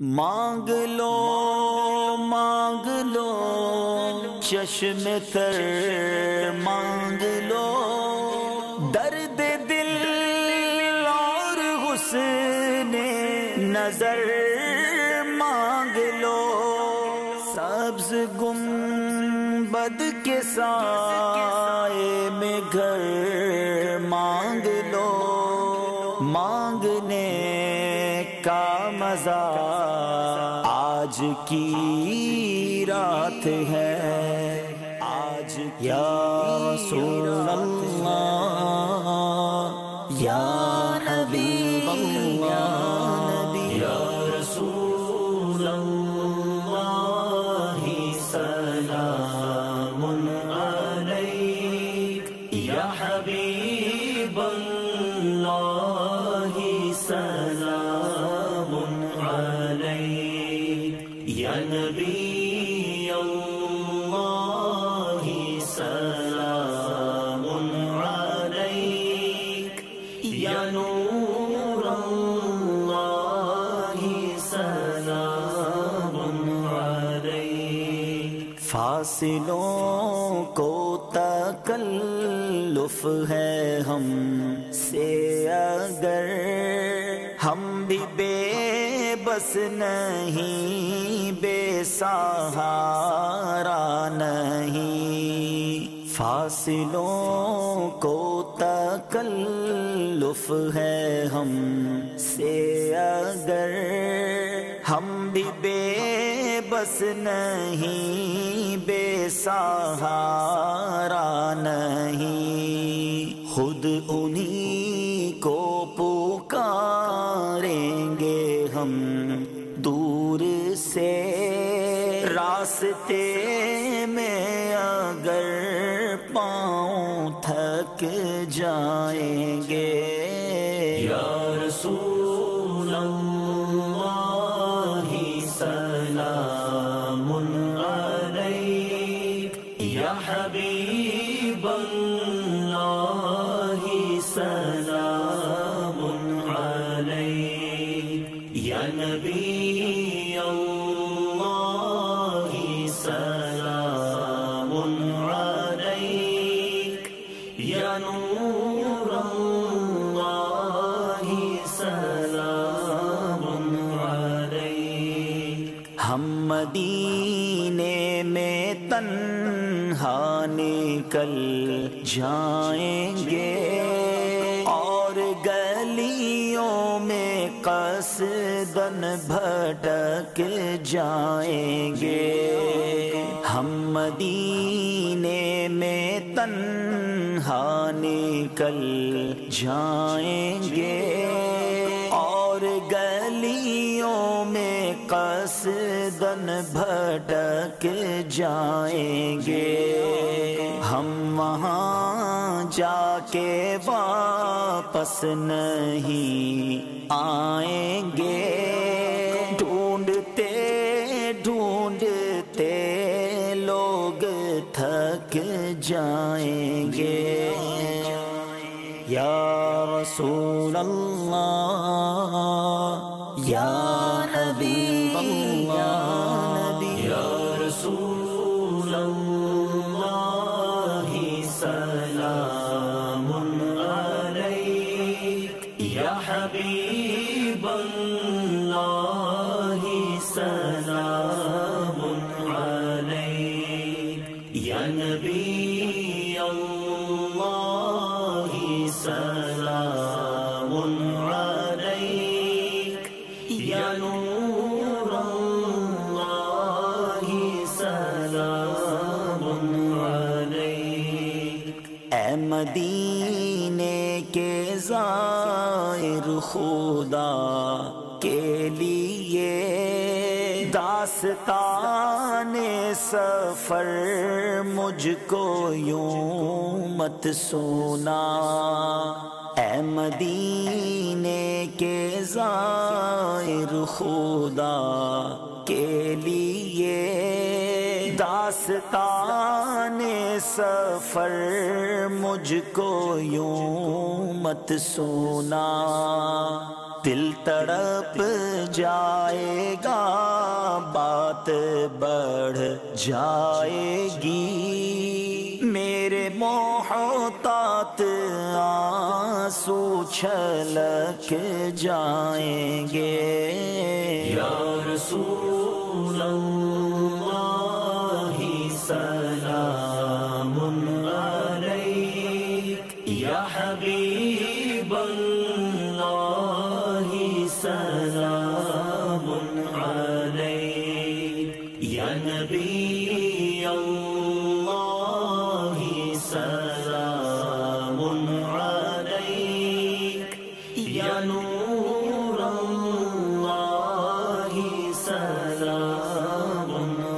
مانگ لو چشم تر مانگ لو، درد دل اور حسن نظر مانگ لو، سبز گنبد کے سائے میں گھر مانگ لو، مانگنے کا مزہ آج کی رات ہے، آج یا رسول اللہ یا حبیب اللہ یا رسول اللہ سلام علیک یا حبیب اللہ سلام علیک یا نبی اللہ سلام علیک یا نور اللہ سلام علیک۔ فاصلوں کو تکلف ہے ہم سے اگر، ہم بھی بے بس نہیں، بے سہارا نہیں، فاصلوں کو تکلف ہے ہم سے اگر، ہم بھی بے بس نہیں، بے سہارا نہیں، خود انہی کو پکاریں گے ہم دور سے، راستے میں اگر پاؤں تھک جائیں گے، یا رسول اللہ سلام علیک یا حبیب اللہ سلام علیک یا نبی اللہ سلام علیک یا نور اللہ سلام علیک۔ ہم مدینے میں تنہا نکل جائیں گے اور گلیوں میں قصدن بھٹک جائیں گے، ہم مدینے میں تنہا نکل جائیں گے اور گلیوں میں قصدن بھٹک جائیں گے، ہم وہاں جا کے واپس نہیں آئیں گے، ڈھونڈتے ڈھونڈتے لوگ تھک جائیں گے، یا رسول اللہ یا حبیب اللہ یا رسول اللہ سلام علیک یا حبیب اللہ سلام علیک یا نبی اللہ سلام علیک یا نور اللہ سلام علیک۔ اے مدینے کے زائر خدا کے لیے داستان سفر مجھ کو یوں مت سنا، اے مدینے کے زائر خدا کے لیے داستان سفر مجھ کو یوں مت سنا، دل تڑپ جائے گا، بات بڑھ جائے گی، میرے محتاط آنسو چھلک جائیں گے۔ یا رسول اللہ سلام علیک، یا حبیب اللہ سلام علیک، یا نبی اللہ سلام علیک، یا نور اللہ سلام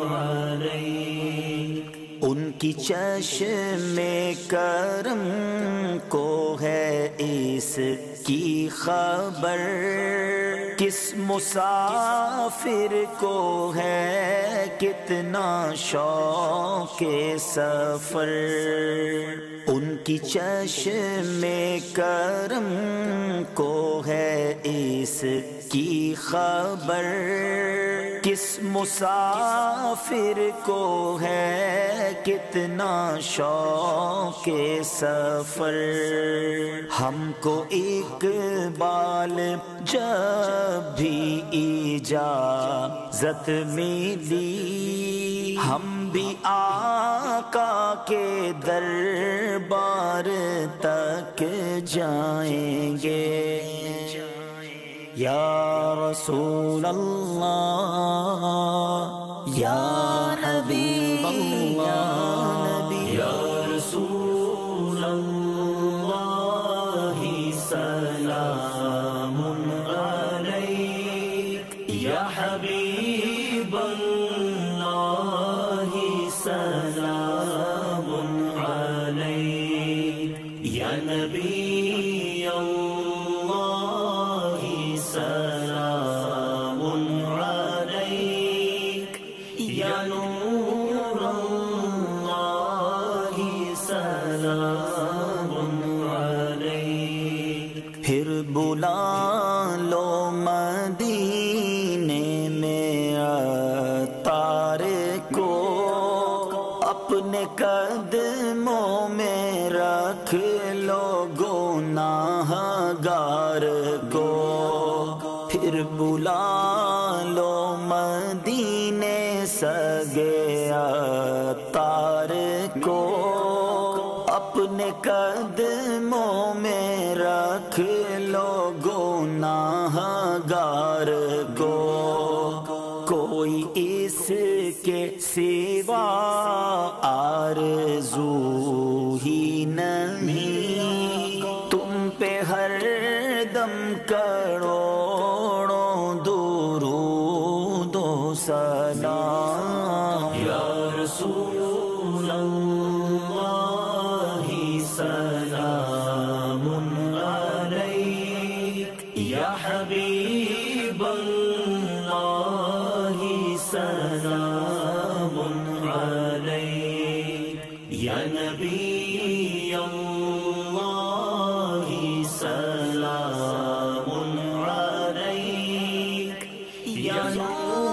علیک۔ ان کی چشم کرم کو ہے اس کی خبر، کس مسافر کو ہے کتنا شوق سفر، ان کی چشم کرم کو ہے اس کی خبر، کس مسافر کو ہے کتنا شوق سفر، ہم کو اقبال جب بھی اجازت ملی، ہم بھی آقا کے دربار تک جائیں گے۔ یا رسول اللہ، یا حبیب اللہ، یا رسول اللہ سلام علیک، یا حبیب اللہ سلام علیک، یا نبی اللہ سلام علیک، یا نور اللہ سلام علیک۔ پھر بلا لو مدینے میں عطار کو، اپنے قدموں میں رکھ لو گناہگار کو، پھر بلا لو مدینے سگے عطار کو، اپنے قدموں میں رکھ لو گناہگار کو، کوئی اس کے سوا آرزو ہی نہیں، تم پہ ہر دم کروڑوں درود و سلام۔ یا رسول اللہ سلام علیک، یا حبیب اللہ سلام علیک، یا نبی اللہ سلام علیک، یا نور